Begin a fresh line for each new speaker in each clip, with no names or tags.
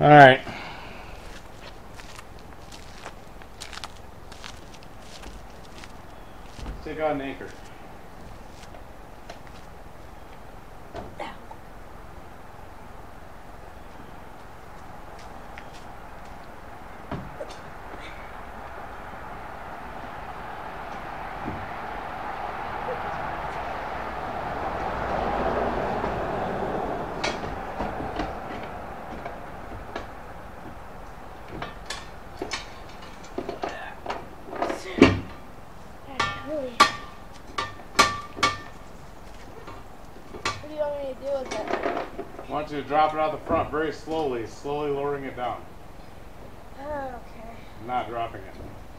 Alright. Take out an anchor. I want you to drop it out the front very slowly, lowering it down.
Okay.
Not dropping it.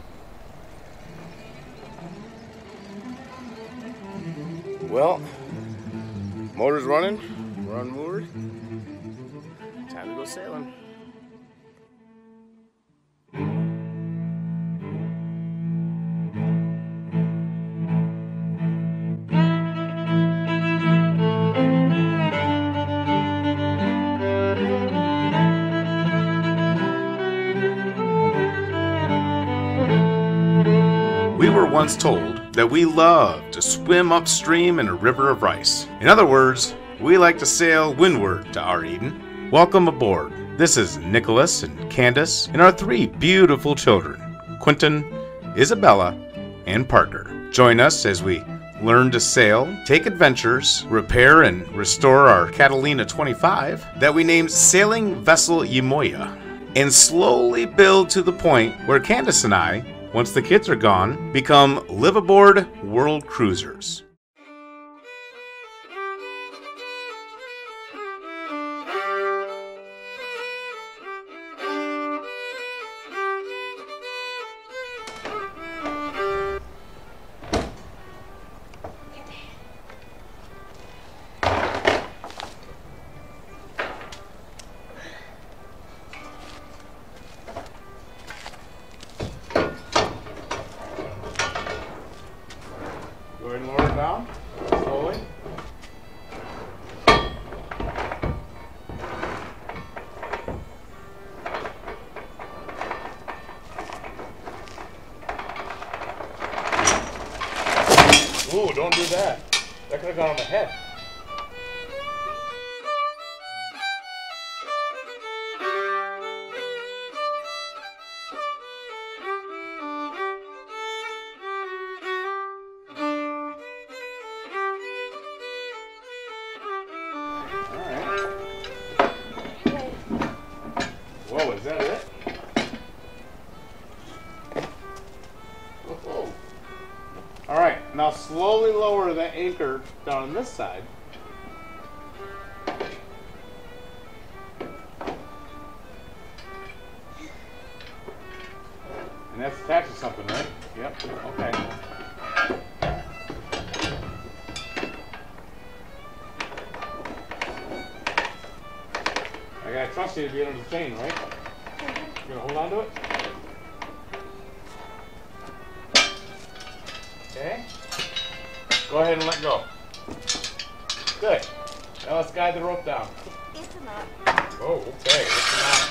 Well, motor's running, we're unmoored. Time to go sailing. We were once told that we love to swim upstream in a river of rice. In other words, we like to sail windward to our Eden. Welcome aboard. This is Nicholas and Candace and our 3 beautiful children, Quentin, Isabella, and Parker. Join us as we learn to sail, take adventures, repair and restore our Catalina 25 that we named Sailing Vessel Yemoya, and slowly build to the point where Candace and I, once the kids are gone, become live-aboard world cruisers. Go ahead and lower it down, slowly. Ooh, don't do that. That could have gone on my head. Whoa, is that it? Whoa. All right, now slowly lower the anchor down on this side. And that's attached to something, right? Yep, okay. I gotta trust you to be under the chain, right? You gonna hold on to it? Okay. Go ahead and let go. Good. Now let's guide the rope down.
It's a knot.
Oh, okay. It's a knot.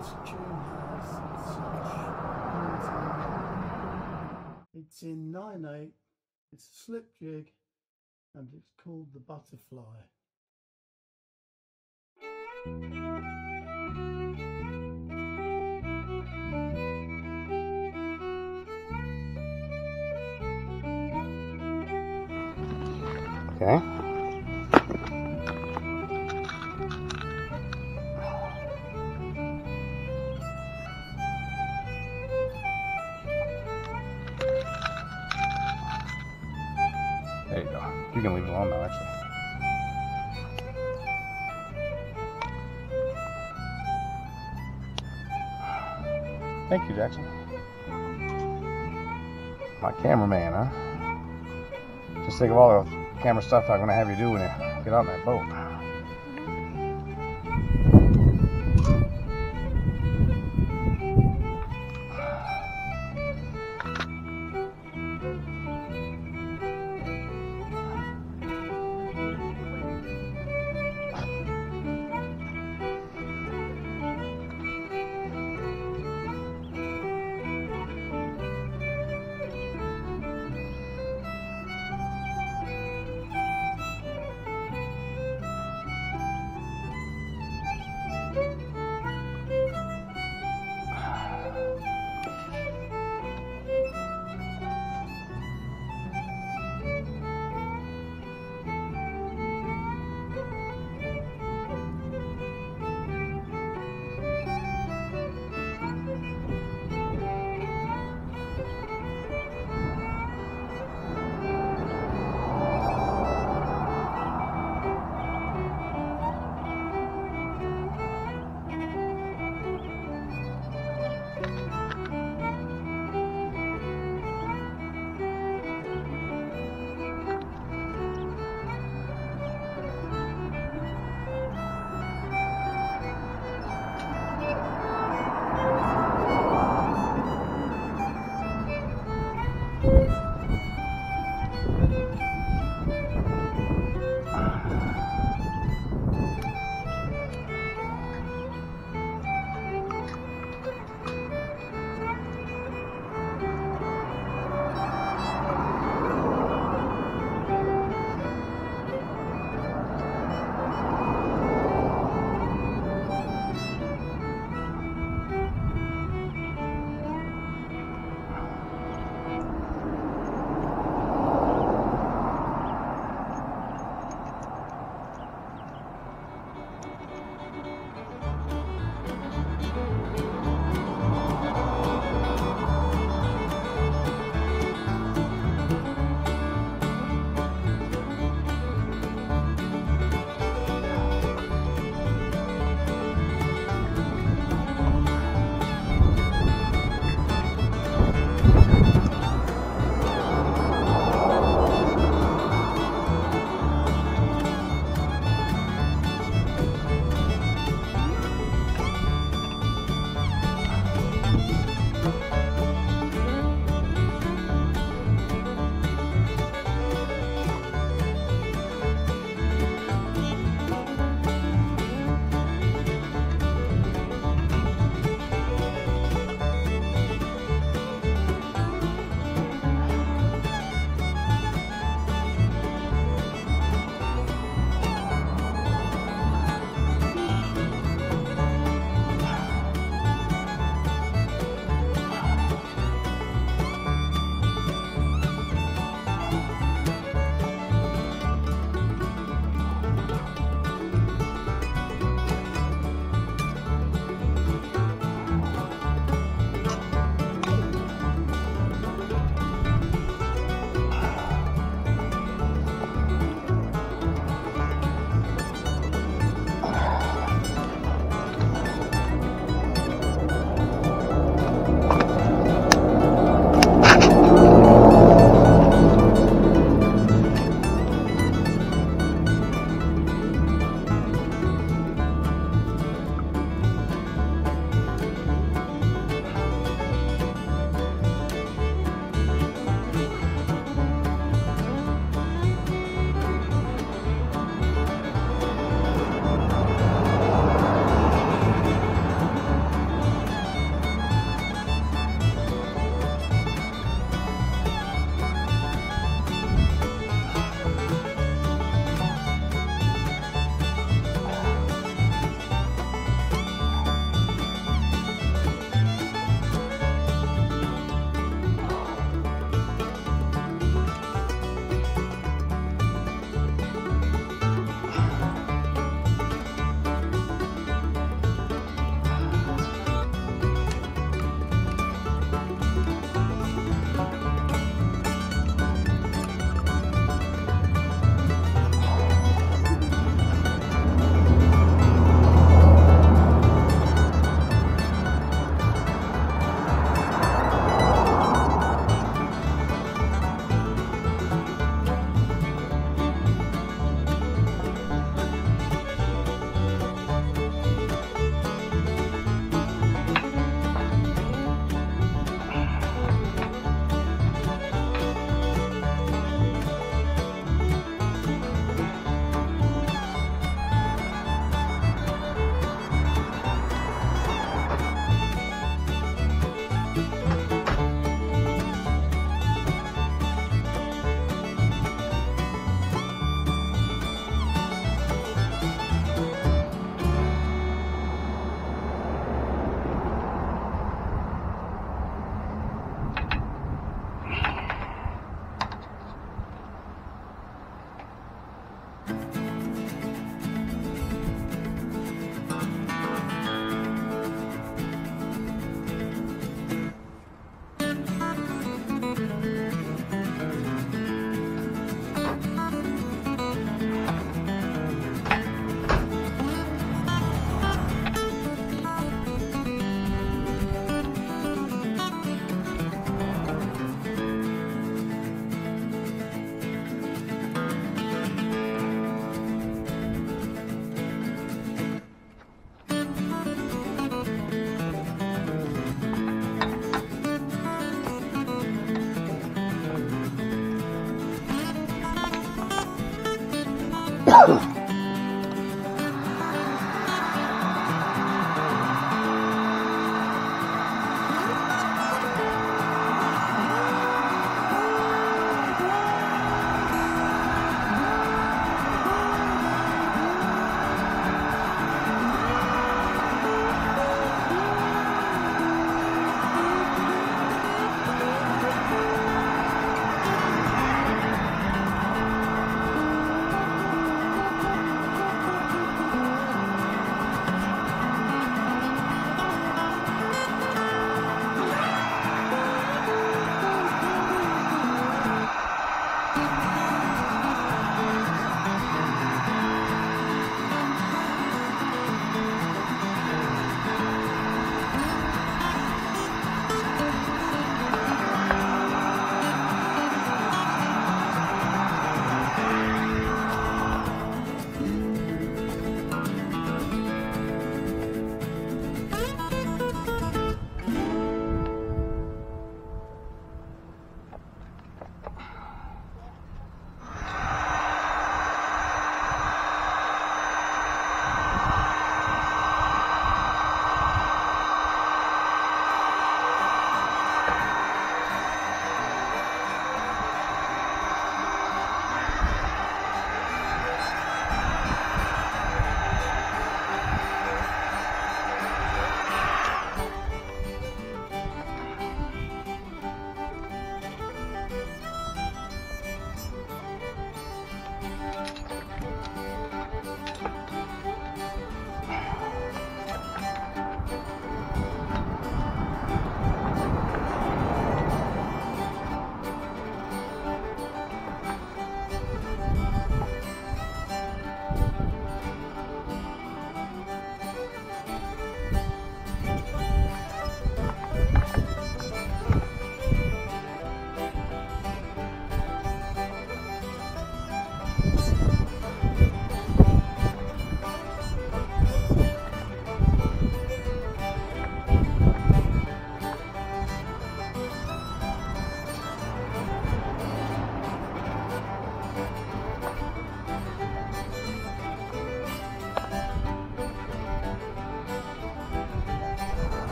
This tune has such it's in 9/8, it's a slip jig, and it's called the Butterfly.
Okay. There you go. You can leave it alone now, actually. Thank you, Jackson. My cameraman, huh? Just think of all the camera stuff I'm gonna have you do when you get out in that boat.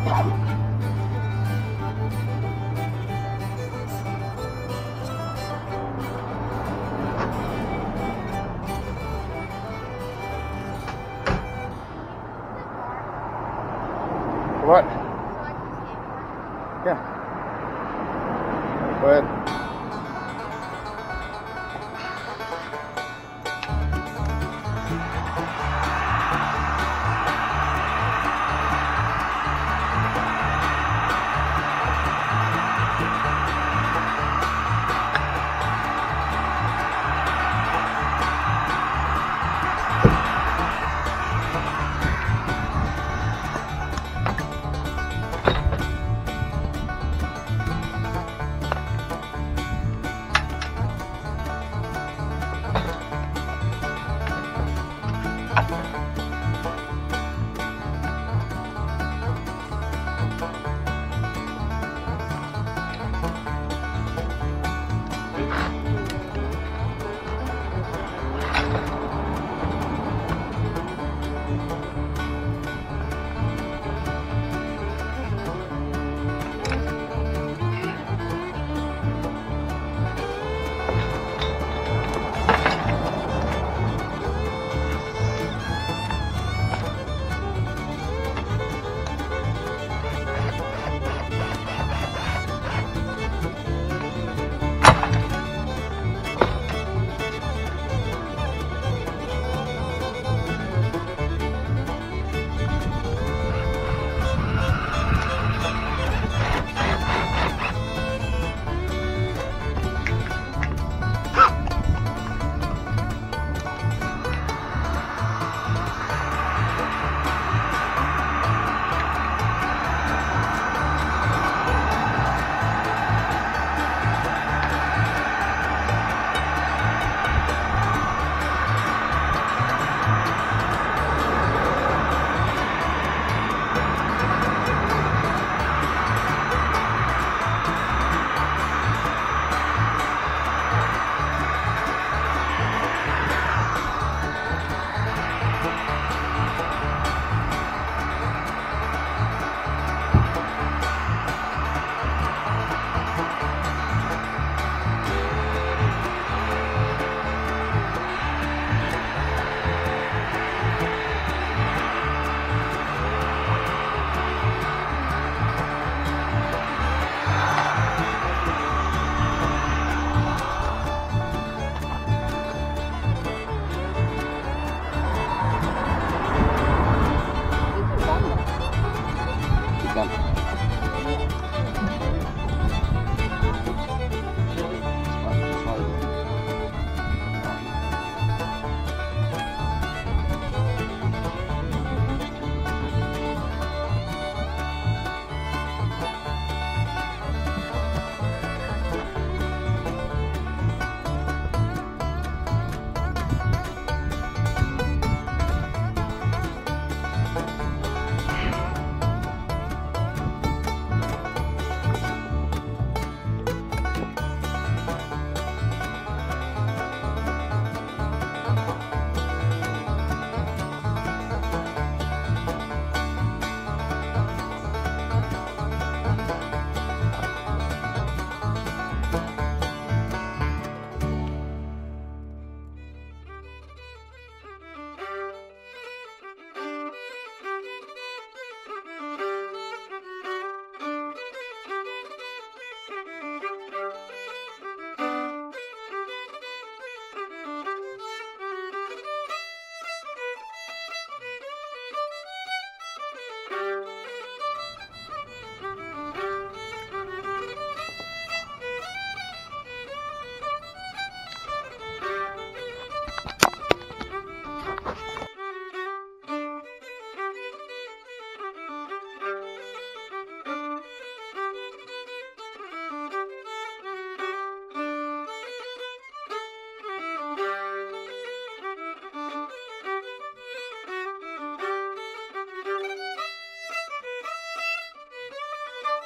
What? Yeah. Go ahead.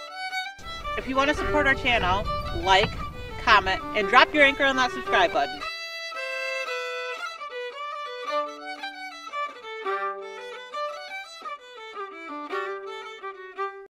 If you want to support our channel, like, comment, and drop your anchor on that subscribe button.